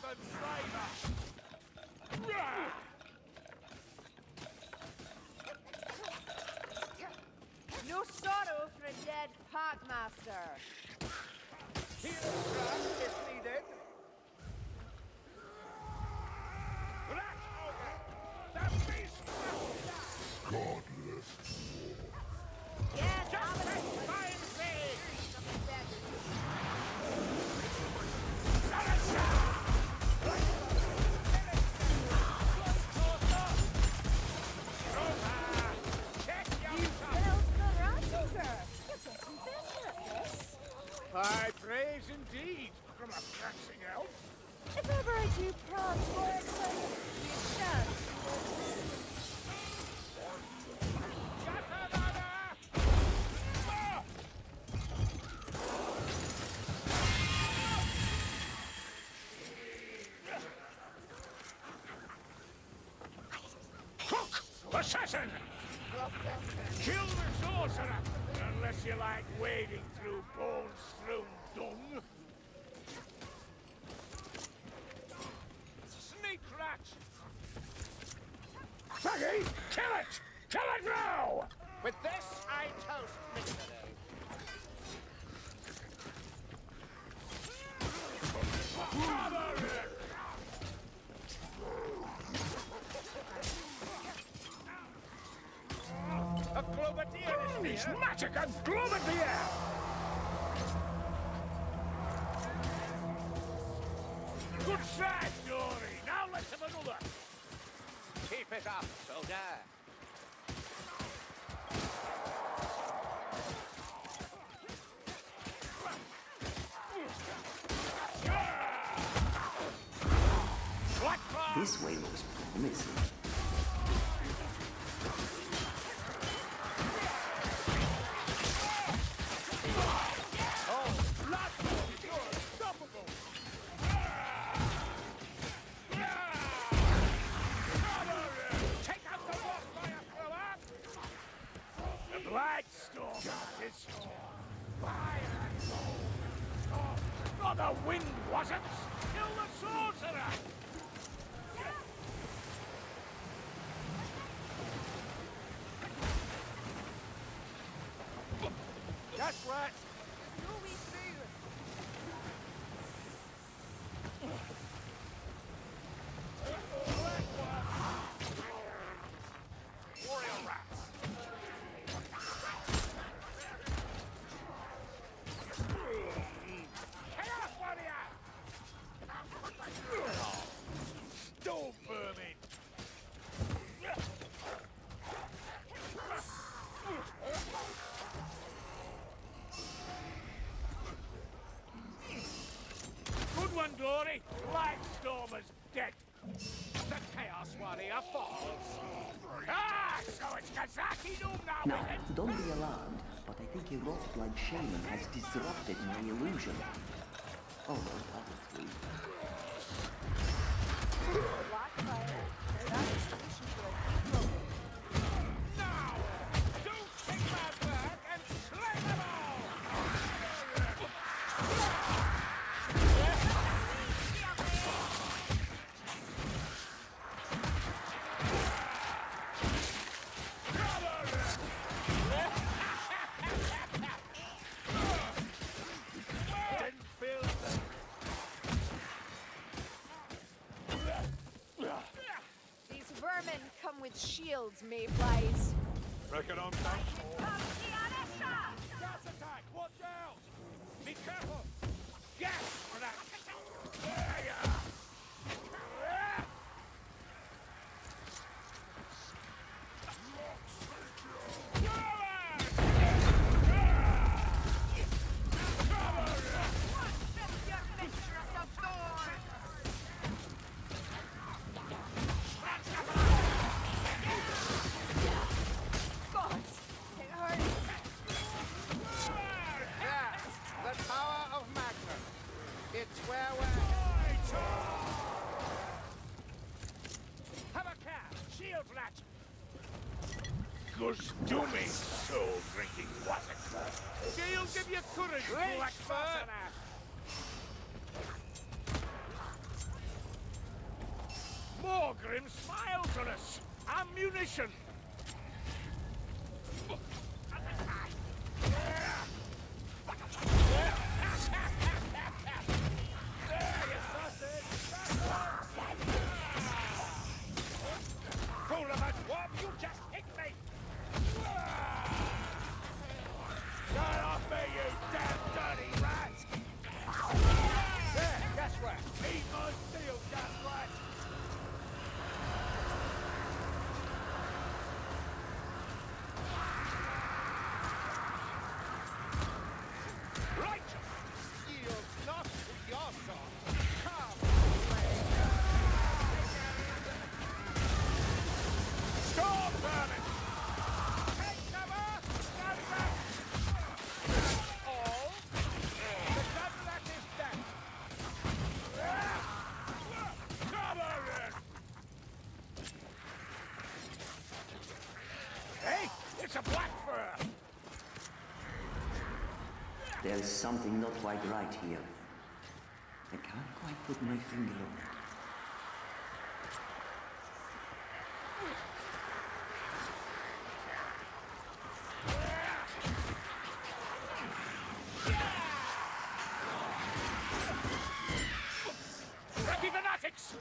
No sorrow for a dead parkmaster. Heal crash if needed. Rat ogre! The beast must die! Godless. Yes, Justice finds thee! I praise indeed from a prancing elf. If ever I do prance more excited, you shall. Hook! Assassin! Kill the sorcerer! Unless you like wading through bone-strewn dung. Sneak rat! Saggy! Kill it! Kill it now! With this, I toast victory. Father it! A Globadier is here! Magic and Globadier! Good side, Dory! Now let's have another! Keep it up, soldier! This way looks promising. Oh, the wind wasn't! Kill the sorcerer! That's right! No way through. Warrior rats! Chaos warrior! Stone vermin! Good one, Dory. Lightstormer's dead. The Chaos Warrior falls. Ah, so it's Kazaki Doom now, Now, is it? don't be alarmed, but I think a rock-blood shaman has disrupted my illusion. Although probably. Blackfire. That is solution to a big problem. Now! Don't take my back and slay them all! Didn't feel These vermin come with shields, mayflies. Reckon I'm thankful. Gas attack! Watch out! Be careful! Gas for that! The Tower of Magnus. It's where we're... Have a cap! Shield rat! Goes to me, soul drinking wasn't. She'll give you courage, Black Sorcerer! Grim smiles on us. Ammunition. Fool of a dwarf, you just hit me! Get off me, you damn dirty rat! There, that's right. Eat my steel, that's right. Right! Yield not to your song. Come! Stop burning! Take cover! Stand back! All. The Cadillac is dead. Cover it! Hey, it's a black fur! There's something not quite right here. I can't quite put my finger on it. Rocky fanatics!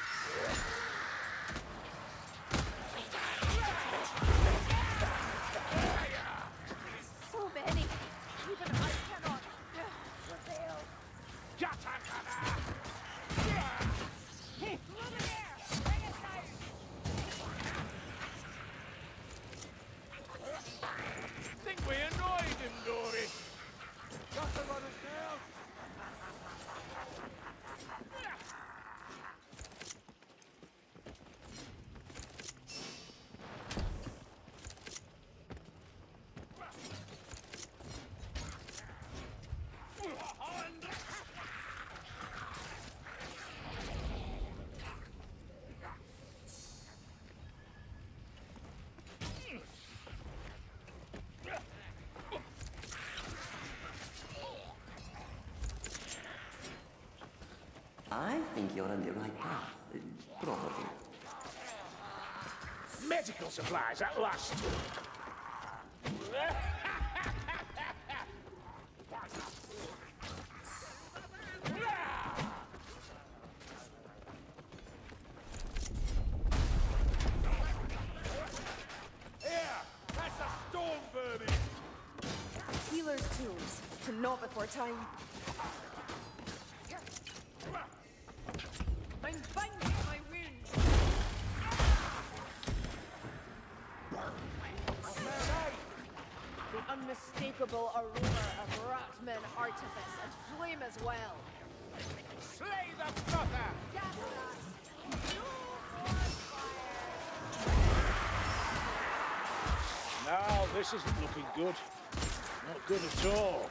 So many. Even I cannot prevail. Yatakana! Luminaire! Bring it down! Think we annoyed him, Dory. Got to run us down. I think you're on the right path. Probably. Medical supplies at last. Here, that's a storm vermin. Healer's tools. To not before time. I'm binding my wounds. The unmistakable aroma of Rotman artifice and flame as well. Slay the brother! Gather us. No more fire. Now, this isn't looking good. Not good at all.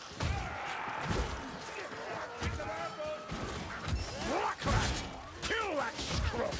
Black rat! Kill that scrub!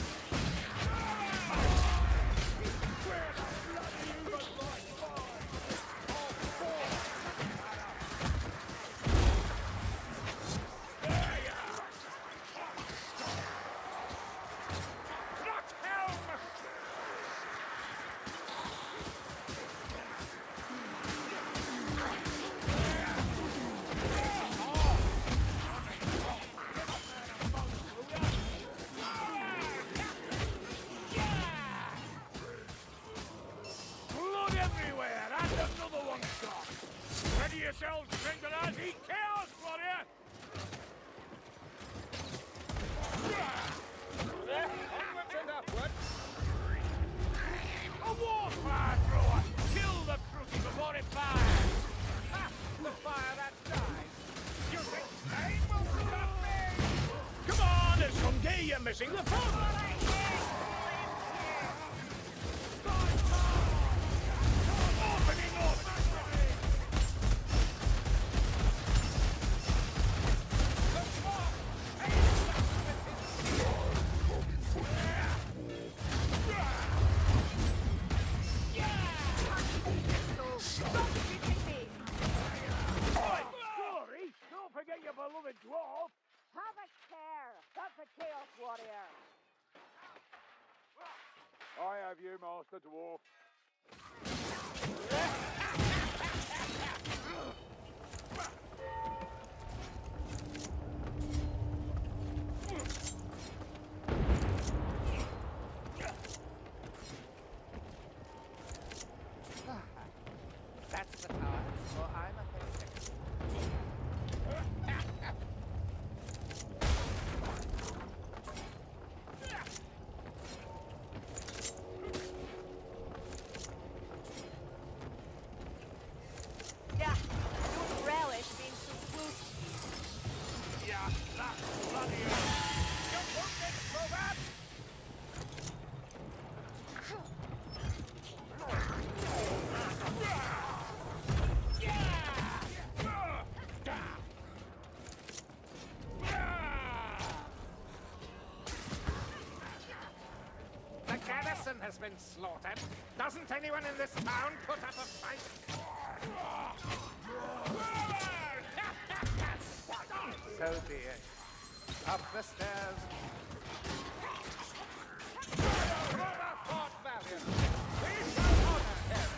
Blood everywhere, and another one shot. Ready yourselves, Gringolas, eat chaos, warrior! Onwards and upwards. A warfire thrower! Kill the crookie before it fires! Ha! The fire that dies! You think time will stop me? Come on, there's some day you're missing the fun! Opening up! Don't forget your beloved dwarf! Have a care. That's a chaos warrior. I have you, Master Dwarf. That's the power, or I'm a heretic. Yeah, I don't relish being so close to you. Yeah, that's bloody hell. You won't get so bad. The garrison has been slaughtered. Doesn't anyone in this town put up a fight? So be it. Up the stairs. Brother fought valiant. We shall honor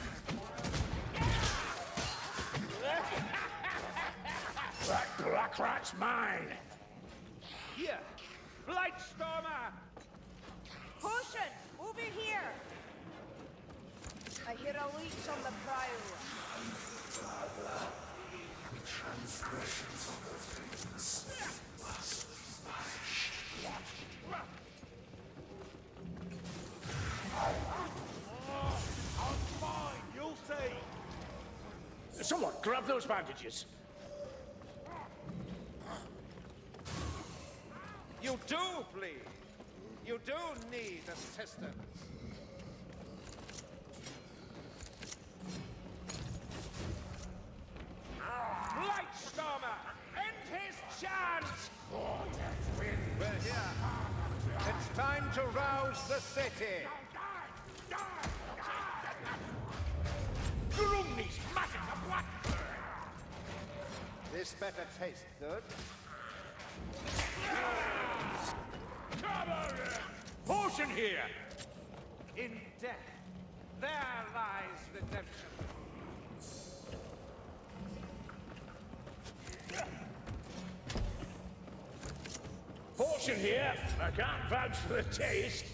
him. That black rat's mine. Here, Blightstormer. Potion, over here! I hear a leech on the prowl. I'm fine, you'll see. Someone, grab those bandages. You do bleed. You do need assistance. Blightstormer, end his chance! We're here. It's time to rouse the city. Grumney's magic of what? This better taste good. Potion here! In death, there lies redemption. Potion here! I can't vouch for the taste.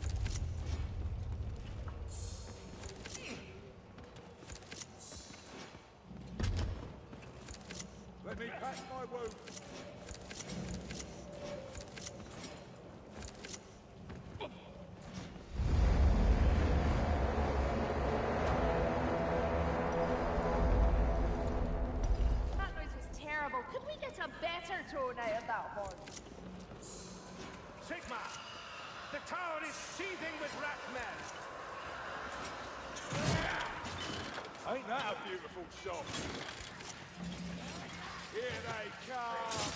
Let me patch my wound. That noise was terrible. Could we get a better tone out of that horn? Sigma! The tower is seething with rat men! Ain't that a beautiful shot? Here they come!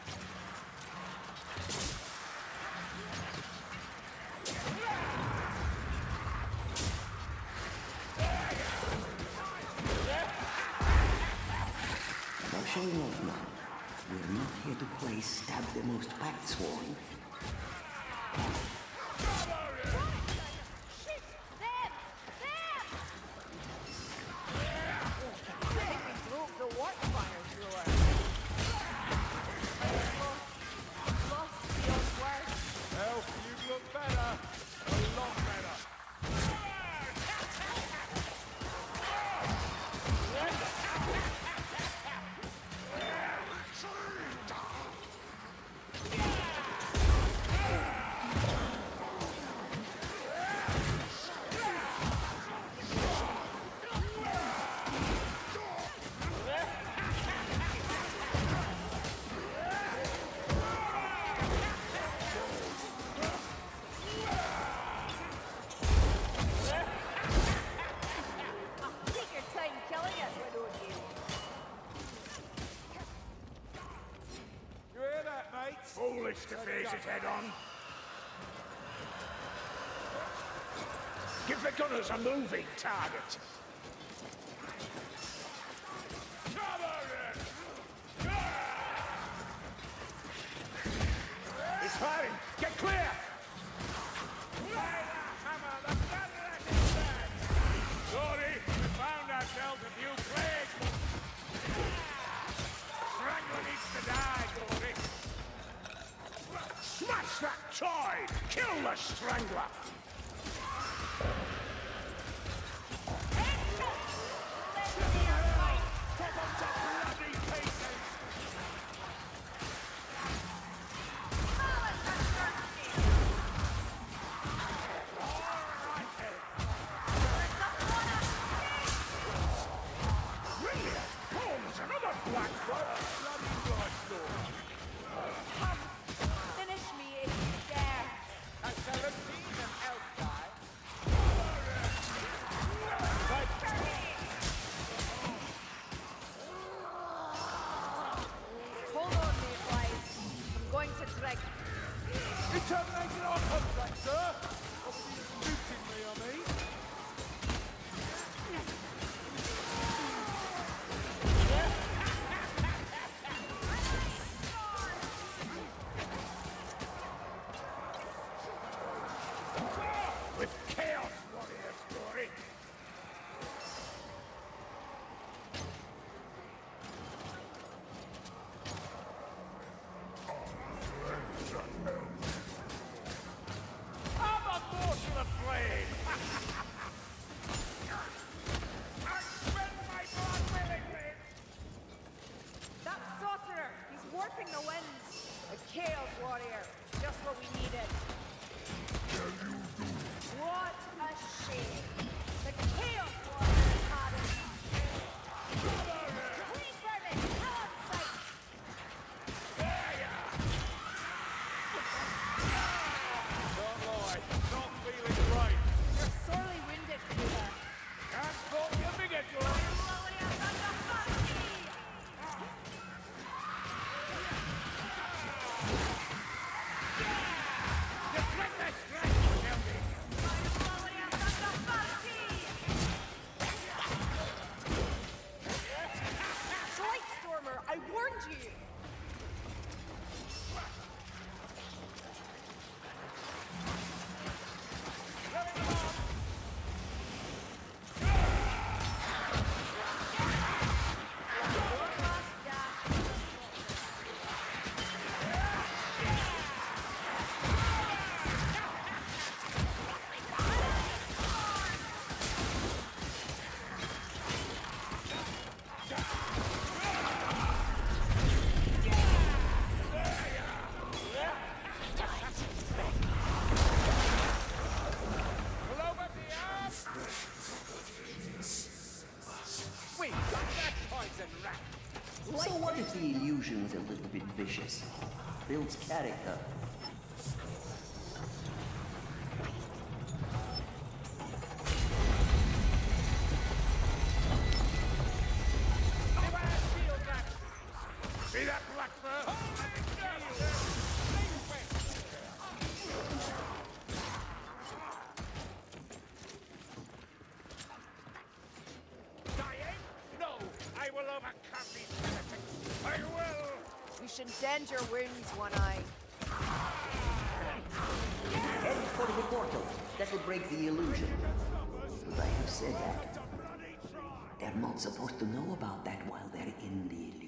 Now showing off now. We're not here to play stab the most backsworn. Shit! Them! Them! I think we broke the work fire thrower. Lost beyond words. Elf, you look better. A lot better. Take your time killing it, widow you. You hear that, mate? Foolish to face his head on. Give the gunners a moving target. He's firing! Get clear! Lay the hammer, Smash that toy! Kill the strangler! Chop 'em to bloody pieces! Brilliant! Holmes, another black bloody Blackthorn! Finish me if you dare. A 17 and elf die. Hold on, mayflies. I'm going to drink. You terminated our contract, sir! Obviously shooting me, I mean. With Chaos Warrior story! I'm a morsel of flame! I spend my blood willingly! That sorcerer, he's warping the winds. A chaos warrior, just what we needed. What a shame. The chaos warrior had enough. Please, Vermin, hell on sight. Don't lie, not feeling right. You're sorely wounded, Kruger. Can't fault your bigotry. Deflect that strike, Shelby. Blightstormer, I warned you. We got that poison rat. So what if the illusion's a little bit vicious? Builds character. See that black fur? Dying? No, I will overcome these heretics. I will! You should tend your wounds, One Eye. Head for the portal. That will break the illusion. But I have said that. It's a bloody try! They're not supposed to know about that while they're in the illusion.